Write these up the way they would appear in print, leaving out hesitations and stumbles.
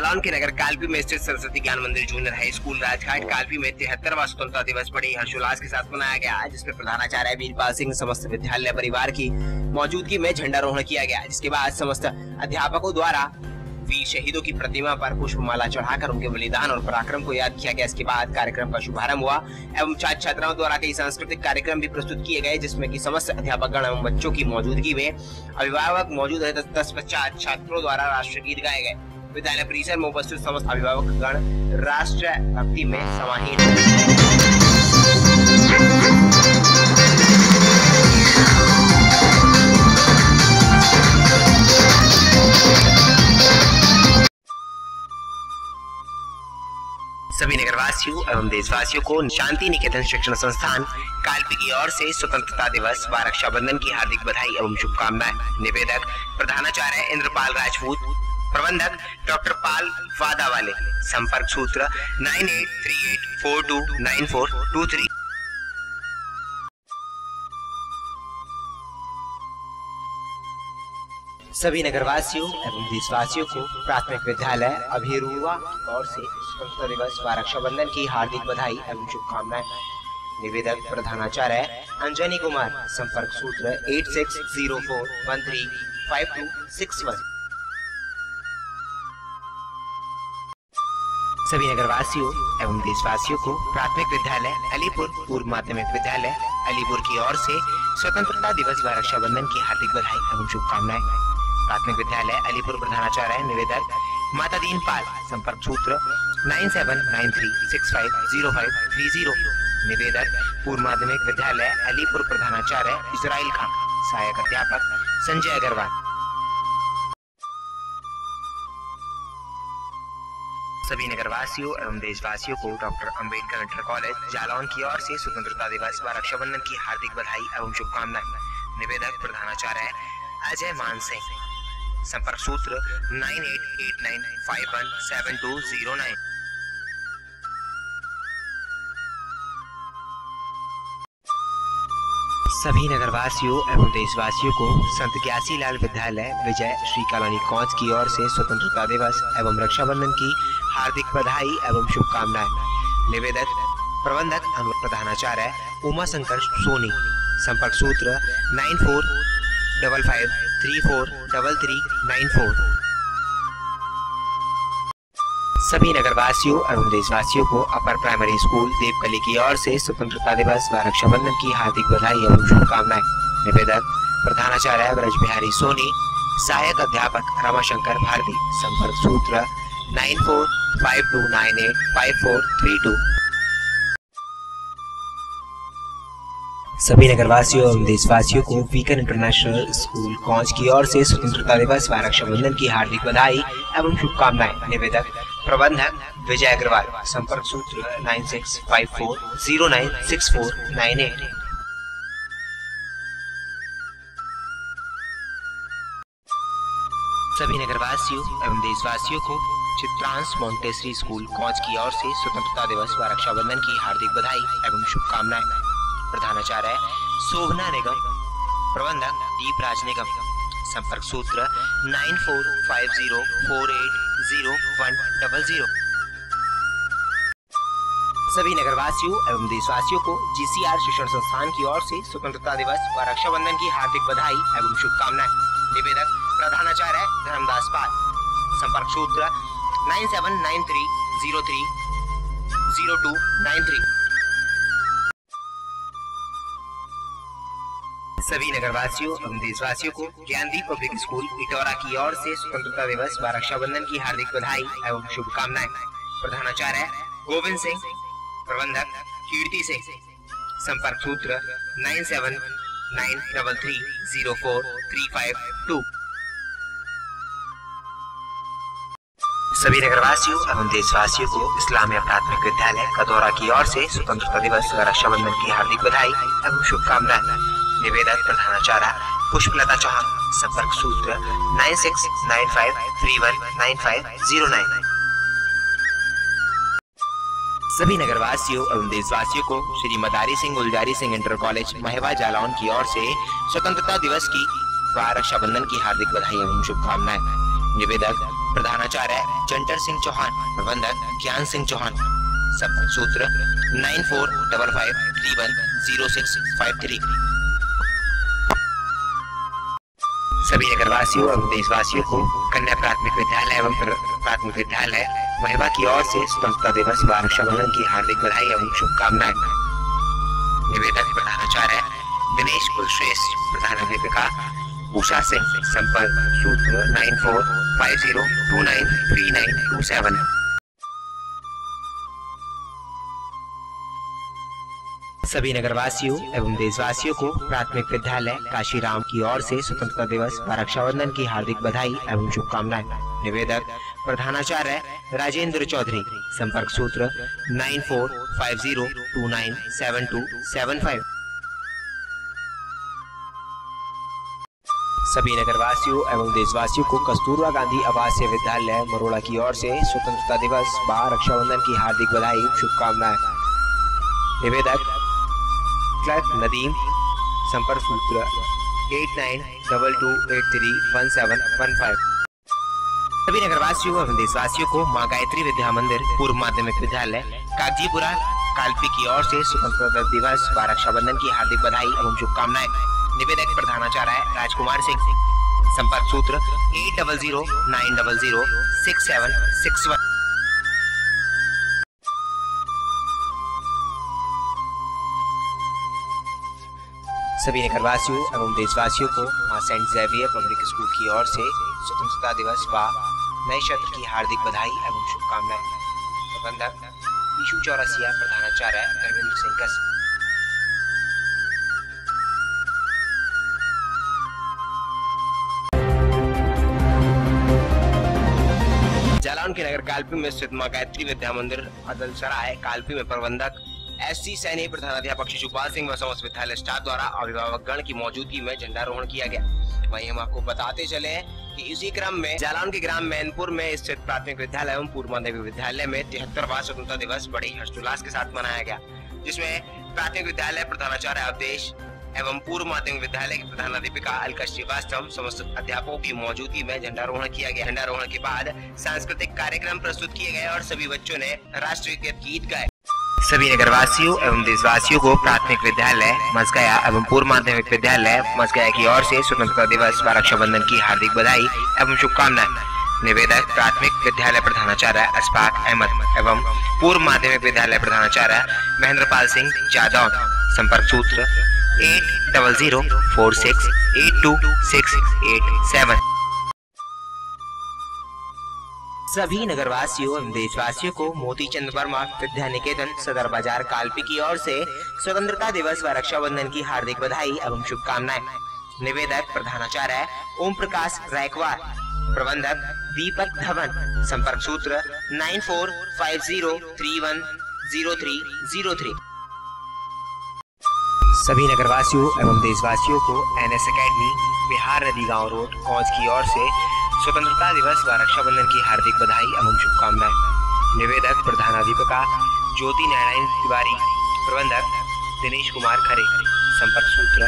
जालौन के नगर कालपी में स्थित Saraswati Gyan Mandir junior high school Rajghat Kalpi में 73वां स्वतंत्रता दिवस बड़े हर्षोल्लास के साथ मनाया गया, जिसमें प्रधानाचार्य वीरपाल सिंह समस्त विद्यालय परिवार की मौजूदगी में झंडारोहण किया गया। जिसके बाद समस्त अध्यापकों द्वारा वीर शहीदों की प्रतिमा पर पुष्पमाला चढ़ाकर उनके बलिदान और पराक्रम को याद किया गया। इसके बाद कार्यक्रम का शुभारंभ हुआ एवं छात्र छात्राओं द्वारा कई सांस्कृतिक कार्यक्रम भी प्रस्तुत किए गए, जिसमें कि समस्त अध्यापकगण एवं बच्चों की मौजूदगी में अभिभावक मौजूद रहे। 10 छात्रों द्वारा राष्ट्रगीत गाए गए। विद्यालय परिसर में उपस्थित समस्त अभिभावकगण राष्ट्र भक्ति में समाहित सभी नगरवासियों एवं देशवासियों को शांति निकेतन शिक्षण संस्थान कालपी की ओर से स्वतंत्रता दिवस व रक्षाबंधन की हार्दिक बधाई एवं शुभकामनाएं। निवेदक प्रधानाचार्य इंद्रपाल राजपूत, प्रबंधक डॉक्टर पाल वादावाले। संपर्क सूत्र 9838429423। सभी नगरवासियों एवं देशवासियों को प्राथमिक विद्यालय अभिरुवा और से स्वतंत्रता दिवस व रक्षाबंधन की हार्दिक बधाई एवं शुभकामनाएं। निवेदक प्रधानाचार्य अंजनी कुमार। संपर्क सूत्र 8604135261। सभी नगरवासियों एवं देशवासियों को प्राथमिक विद्यालय अलीपुर पूर्व माध्यमिक विद्यालय अलीपुर की ओर से स्वतंत्रता दिवस व रक्षाबंधन की हार्दिक बधाई एवं शुभकामनाएं। प्राथमिक विद्यालय अलीपुर प्रधानाचार्य निवेदक माता दीन पाल। संपर्क सूत्र 9793650530। निवेदक पूर्व माध्यमिक विद्यालय अलीपुर प्रधानाचार्य इजराइल खान। सहायक अध्यापक संजय अग्रवाल। सभी नगरवासियों एवं देशवासियों को doctor Ambedkar inter college Jalaun की ओर से स्वतंत्रता दिवस व रक्षाबंधन की हार्दिक बधाई एवं शुभकामनाएं। निवेदक प्रधानाचार्य अजय मान सिंह। संपर्क सूत्र 9889517209। सभी नगरवासियों एवं देशवासियों को संत ग्यासी लाल विद्यालय विजय श्री कॉलोनी कौंच की ओर से स्वतंत्रता दिवस एवं रक्षाबंधन की हार्दिक बधाई एवं शुभकामनाएं। निवेदक प्रबंधक प्रधानाचार्य उमा शंकर सोनी। संपर्क सूत्र 9455343394। सभी नगरवासियों एवं देशवासियों को अपर प्राइमरी स्कूल देवकली की ओर से स्वतंत्रता दिवस व रक्षाबंधन की हार्दिक बधाई एवं शुभकामनाएं। निवेदक प्रधानाचार्य ब्रज बिहारी सोनी। सहायक अध्यापक रमाशंकर भारती। संपर्क सूत्र 9452985432। सभी नगरवासियों एवं देशवासियों को वीकन इंटरनेशनल स्कूल कौंच की ओर से स्वतंत्रता दिवस व रक्षाबंधन की हार्दिक बधाई एवं शुभकामनाएं। निवेदक प्रबंधक विजय अग्रवाल। संपर्क सूत्र 9654096498। सभी नगरवासियों एवं देशवासियों को चित्रांश मोंटेसरी स्कूल कौंच की ओर से स्वतंत्रता दिवस व रक्षाबंधन की हार्दिक बधाई एवं शुभकामनाएं। प्रधानाचार्य शोभना निगम। प्रबंधक दीपराज निगम। संपर्क सूत्र 9450480100। सभी नगरवासियों एवं देशवासियों को जीसीआर शिक्षण संस्थान की ओर से स्वतंत्रता दिवस व रक्षाबंधन की हार्दिक बधाई एवं शुभकामनाएं। निवेदक प्रधानाचार्य धर्मदास पाल। संपर्क सूत्र 9793030293। सभी नगरवासियों एवं देशवासियों को ज्ञानदीप पब्लिक स्कूल इटौरा की ओर से स्वतंत्रता दिवस व रक्षाबंधन की हार्दिक बधाई एवं शुभकामनाएं। प्रधानाचार्य गोविंद सिंह। प्रबंधक कीर्ति सिंह। संपर्क सूत्र 9793304352। सभी नगरवासियों एवं देशवासियों को इस्लामिया प्राथमिक विद्यालय कदौरा की ओर से स्वतंत्रता दिवस व रक्षाबंधन की हार्दिक बधाई एवं शुभकामनाएं। निवेदक प्रधानाचार्य पुष्पलता चौहान। संपर्क सूत्र 9695319509। सभी नगरवासियों एवं देशवासियों को श्री मदारी सिंह गुलजारी सिंह इंटर कॉलेज महवा जालौन की ओर से स्वतंत्रता दिवस की व रक्षाबंधन की हार्दिक बधाई एवं शुभकामनाएं। निवेदक प्रधानाचार्य जंटर सिंह चौहान, प्रबंधक ज्ञान सिंह चौहान। संपर्क सूत्र 9455310653। सभी नगरवासियों एवं देशवासियों को कन्या प्राथमिक विद्यालय एवं प्राथमिक विद्यालय महिबा की ओर से स्वतंत्रता दिवस व रक्षाबंधन की हार्दिक बधाई एवं शुभकामनाएं। निवेदक प्रधानाचार्य दिनेश कुलश्रेष्ठ, प्रधानाध्यापिका उषा सिंह। संपर्क सूत्र 9450293927। सभी नगरवासियों एवं देशवासियों को प्राथमिक विद्यालय काशीराम की ओर से स्वतंत्रता दिवस व रक्षाबंधन की हार्दिक बधाई एवं शुभकामनाएं। निवेदक प्रधानाचार्य राजेंद्र चौधरी। संपर्क सूत्र 9450297275। सभी नगरवासियों एवं देशवासियों को कस्तूरबा गांधी आवासीय विद्यालय मरोड़ा की ओर से स्वतंत्रता दिवस व रक्षाबंधन की हार्दिक बधाई शुभकामनाएं। निवेदक क्लर्क नदीम। संपर्क सूत्र 8922831715। सभी नगरवासियों एवं देशवासियों को मां गायत्री विद्या मंदिर पूर्व माध्यमिक विद्यालय कागजीपुरा कालपी की ओर से स्वतंत्रता दिवस व रक्षाबंधन की हार्दिक बधाई एवं शुभकामनाएं। निवेदक प्रधानाचार्य राजकुमार सिंह। संपर्क सूत्र 8009006761। सभी नगरवासियों एवं देशवासियों को मां सेंट जेवियर पब्लिक स्कूल की ओर से स्वतंत्रता दिवस व नए सत्र की हार्दिक बधाई एवं शुभकामनाएं। प्रबंधक ईशू चौरसिया, प्रधानाचार्य अरविंद सिंह कस। जालौन के नगर कालपी में स्थित मां गायत्री विद्या मंदिर अदलसराय कालपी में प्रबंधक एससी सैनी, प्रधानाध्यापक शिशुपाल सिंह व समस्त विद्यालय स्टाफ द्वारा अभिभावक गण की मौजूदगी में झंडारोहण किया गया। वहीं हम आपको बताते चले कि इसी क्रम में जालौन के ग्राम मैनपुर में स्थित प्राथमिक विद्यालय एवं पूर्व माध्यमिक विद्यालय में 73वां स्वतंत्रता दिवस बड़े हर्षोल्लास के साथ मनाया गया, जिसमें प्राथमिक विद्यालय प्रधानाचार्य अवधेश एवं पूर्व माध्यमिक विद्यालय की प्रधानाध्यापिका अलका श्रीवास्तव समस्त अध्यापकों की मौजूदगी में झंडारोहण किया गया। झंडारोहण के बाद सांस्कृतिक कार्यक्रम प्रस्तुत किए गए और सभी बच्चों ने राष्ट्रीय गीत गाए। सभी नगरवासियों एवं देशवासियों को प्राथमिक विद्यालय मसगया एवं पूर्व माध्यमिक विद्यालय मसगया की ओर से स्वतंत्रता दिवस व रक्षाबंधन की हार्दिक बधाई एवं शुभकामनाएं। निवेदक प्राथमिक विद्यालय प्रधानाचार्य अशफाक अहमद एवं पूर्व माध्यमिक विद्यालय प्रधानाचार्य महेंद्रपाल सिंह जादौन। संपर्क सूत्र 8004682687। सभी नगरवासियों एवं देशवासियों को मोतीचंद वर्मा विद्या निकेतन सदर बाजार कालपी की ओर से स्वतंत्रता दिवस व रक्षाबंधन की हार्दिक बधाई एवं शुभकामनाएं। निवेदक प्रधानाचार्य ओम प्रकाश रायकवार, प्रबंधक दीपक धवन। संपर्क सूत्र 9450310303। सभी नगरवासियों एवं देशवासियों को एनएस एकेडमी बिहार नदी गांव रोड कौज की ओर से स्वतंत्रता दिवस व रक्षाबंधन की हार्दिक बधाई एवं शुभकामनाएं। निवेदक प्रधानाध्यापिका ज्योति नारायण तिवारी, प्रबंधक दिनेश कुमार खरे। संपर्क सूत्र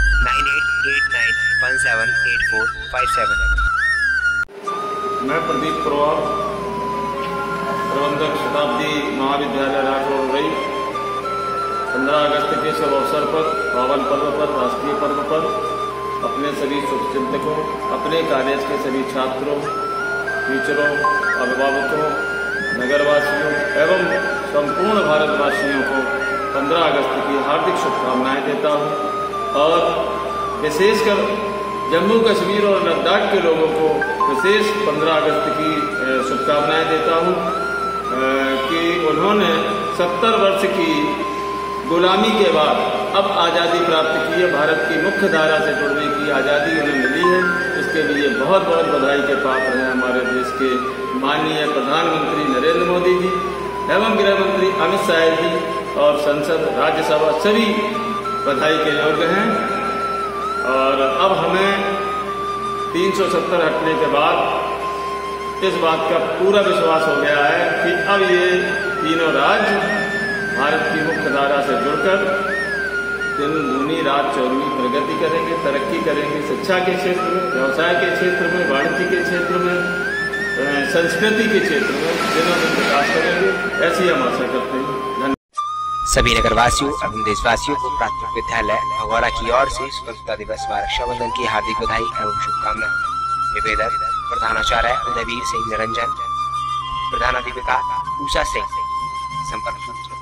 9889178457। मैं प्रदीप पुरवार, प्रबंधक शताब्दी महाविद्यालय राठौर। 15 अगस्त के शुभ अवसर पर, पावन पर्व पर, राष्ट्रीय पर्व पर अपने सभी शुभचिंतकों, अपने कॉलेज के सभी छात्रों, टीचरों, अभिभावकों, नगरवासियों एवं संपूर्ण भारतवासियों को 15 अगस्त की हार्दिक शुभकामनाएं देता हूं और विशेषकर जम्मू कश्मीर और लद्दाख के लोगों को विशेष 15 अगस्त की शुभकामनाएं देता हूं कि उन्होंने 70 वर्ष की गुलामी के बाद अब आज़ादी प्राप्त की है। भारत की मुख्य धारा से जुड़ने की आज़ादी उन्हें मिली है। इसके लिए बहुत बहुत बधाई के पात्र हैं हमारे देश के माननीय प्रधानमंत्री नरेंद्र मोदी जी एवं गृह मंत्री अमित शाह जी और संसद, राज्यसभा सभी बधाई के योग्य हैं। और अब हमें 370 हटने के बाद इस बात का पूरा विश्वास हो गया है कि अब ये तीनों राज्य भारत की मुख्य धारा से जुड़कर दिन दूनी रात चौगुनी प्रगति करेंगे, तरक्की करेंगे, शिक्षा के क्षेत्र में, व्यवसाय के क्षेत्र में, वाणिज्य के क्षेत्र में संस्कृति के क्षेत्र में दिनों-दिन विकास करेंगे, ऐसी हम आशा करते हैं। सभी नगरवासियों एवं देशवासियों को प्राथमिक विद्यालय भगौड़ा की ओर से स्वतंत्रता दिवस व रक्षाबंधन की हार्दिक बधाई एवं शुभकामनाएं। निवेदक प्रधानाचार्य उदयवीर सिंह निरंजन, प्रधानाध्यापिका उषा सिंह। संपर्क सूत्र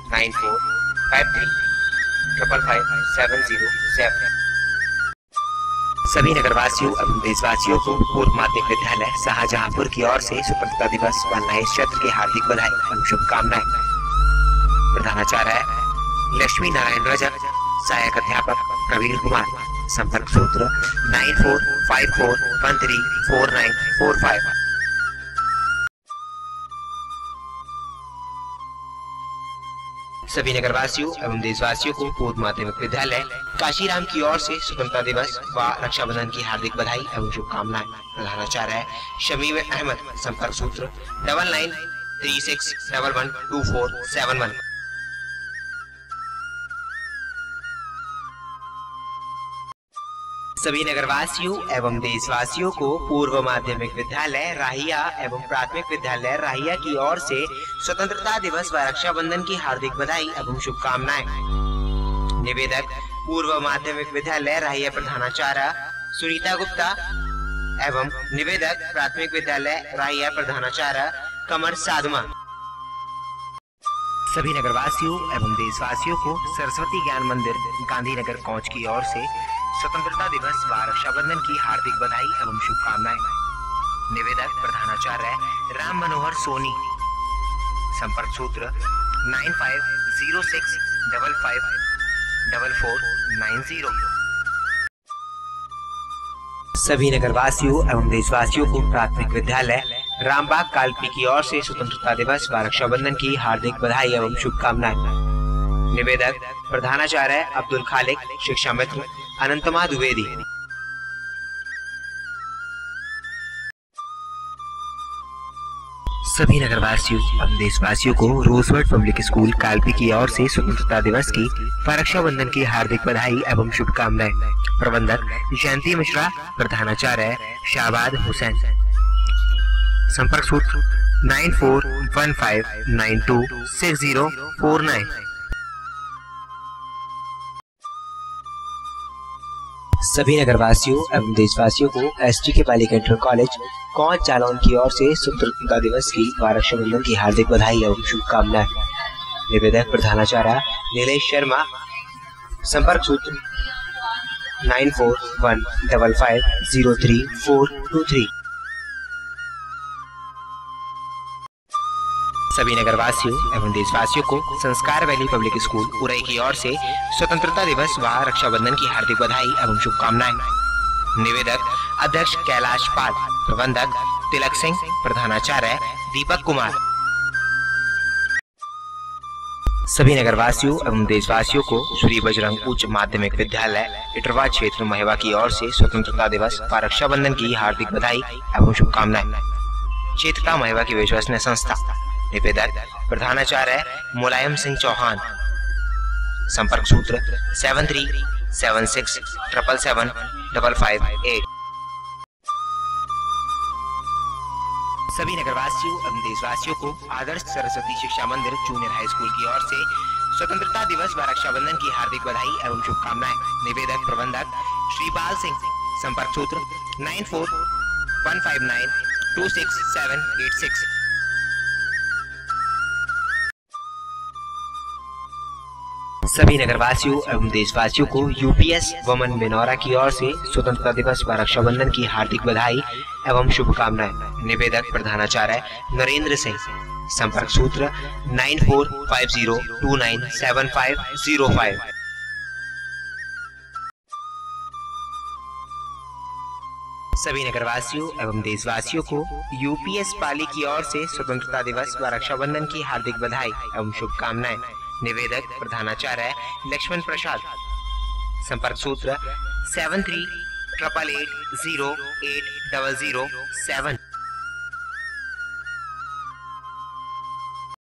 9453555707। सभी नगरवासियों एवं देशवासियों को पूर्व माध्यमिक विद्यालय शाहजहांपुर की ओर से स्वतंत्रता दिवस व नए सत्र की हार्दिक बधाई एवं शुभकामनाएं। प्रधानाचार्य लक्ष्मी नारायण रजक, सहायक अध्यापक प्रवीण कुमार। संपर्क सूत्र 9454134945। सभी नगरवासियों एवं देशवासियों को पूर्व माध्यमिक विद्यालय काशीराम की ओर से स्वतंत्रता दिवस व रक्षाबंधन की हार्दिक बधाई एवं शुभकामनाएं। प्रधानाचार्य शमीम अहमद। संपर्क सूत्र 9936112471। सभी नगरवासियों एवं देशवासियों को पूर्व माध्यमिक विद्यालय राहिया एवं प्राथमिक विद्यालय राहिया की ओर से स्वतंत्रता दिवस व रक्षाबंधन की हार्दिक बधाई एवं शुभकामनाएं। निवेदक पूर्व माध्यमिक विद्यालय राहिया प्रधानाचार्य सुनीता गुप्ता एवं निवेदक प्राथमिक विद्यालय राहिया प्रधानाचार्य कमर साधमा। सभी नगरवासियों एवं देशवासियों को सरस्वती ज्ञान मंदिर गांधीनगर कोंच की ओर से स्वतंत्रता दिवस व रक्षाबंधन की हार्दिक बधाई एवं शुभकामनाएं। निवेदक प्रधानाचार्य राम मनोहर सोनी। संपर्क सूत्र 9506554490। सभी नगरवासियों एवं देशवासियों को प्राथमिक विद्यालय रामबाग कालपी की ओर से स्वतंत्रता दिवस व रक्षाबंधन की हार्दिक बधाई एवं शुभकामनाएं। निवेदक प्रधानाचार्य अब्दुल खालिक, शिक्षा मित्र अनंतमा द्विवेदी। सभी नगरवासियों एवं देशवासियों को रोजवर्ड पब्लिक स्कूल कालपी की ओर से स्वतंत्रता दिवस की व रक्षाबंधन की हार्दिक बधाई एवं शुभकामनाएं। प्रबंधक जयंती मिश्रा, प्रधानाचार्य शाहबाद हुसैन। संपर्क सूत्र 9415926049। सभी नगरवासियों एवं देशवासियों को एसटी के बालिका इंटर कॉलेज कोंच जालौन की ओर से स्वतंत्रता दिवस की व रक्षाबंधन की हार्दिक बधाई एवं शुभकामनाएं। निवेदक प्रधानाचार्य नीलेश शर्मा। संपर्क सूत्र 9415503423। सभी नगरवासियों एवं देशवासियों को संस्कार वैली पब्लिक स्कूल उरई की ओर से स्वतंत्रता दिवस व रक्षाबंधन की हार्दिक बधाई एवं शुभकामनाएं। निवेदक अध्यक्ष कैलाश पाल, प्रबंधक तिलक सिंह, प्रधानाचार्य दीपक कुमार। सभी नगरवासियों एवं देशवासियों को श्री बजरंग उच्च माध्यमिक विद्यालय इटरवा क्षेत्र महेवा की ओर से स्वतंत्रता दिवस व रक्षाबंधन की हार्दिक बधाई एवं शुभकामनाएं। चेतता महेवा की विश्वसनीय संस्था। निवेदक प्रधानाचार्य मुलायम सिंह चौहान। संपर्क सूत्र 7376777558। सभी नगरवासियों एवं देशवासियों को आदर्श सरस्वती शिक्षा मंदिर जूनियर हाई स्कूल की ओर से स्वतंत्रता दिवस व रक्षाबंधन की हार्दिक बधाई एवं शुभकामनाएं। निवेदक प्रबंधक श्रीपाल सिंह। संपर्क सूत्र 9415926786। सभी नगरवासियों एवं देशवासियों को यूपीएस वमन मिनौरा की ओर से स्वतंत्रता दिवस व रक्षाबंधन की हार्दिक बधाई एवं शुभकामनाएं। निवेदक प्रधानाचार्य नरेंद्र सिंह। संपर्क सूत्र 9450297505। सभी नगरवासियों एवं देशवासियों को यूपीएस पाली की ओर से स्वतंत्रता दिवस व रक्षाबंधन की हार्दिक बधाई एवं शुभकामनाएं। निवेदक प्रधानाचार्य लक्ष्मण प्रसाद। संपर्क सूत्र 7388808007।